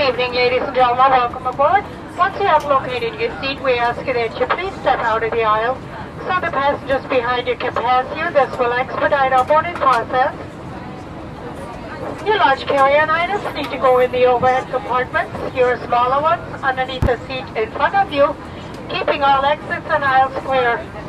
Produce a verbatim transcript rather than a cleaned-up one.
evening, ladies and gentlemen. Welcome aboard. Once you have located your seat, we ask you that you please step out of the aisle so the passengers behind you can pass you. This will expedite our boarding process. Your large carry-on items need to go in the overhead compartments. Your smaller ones underneath the seat in front of you, keeping all exits and aisles clear.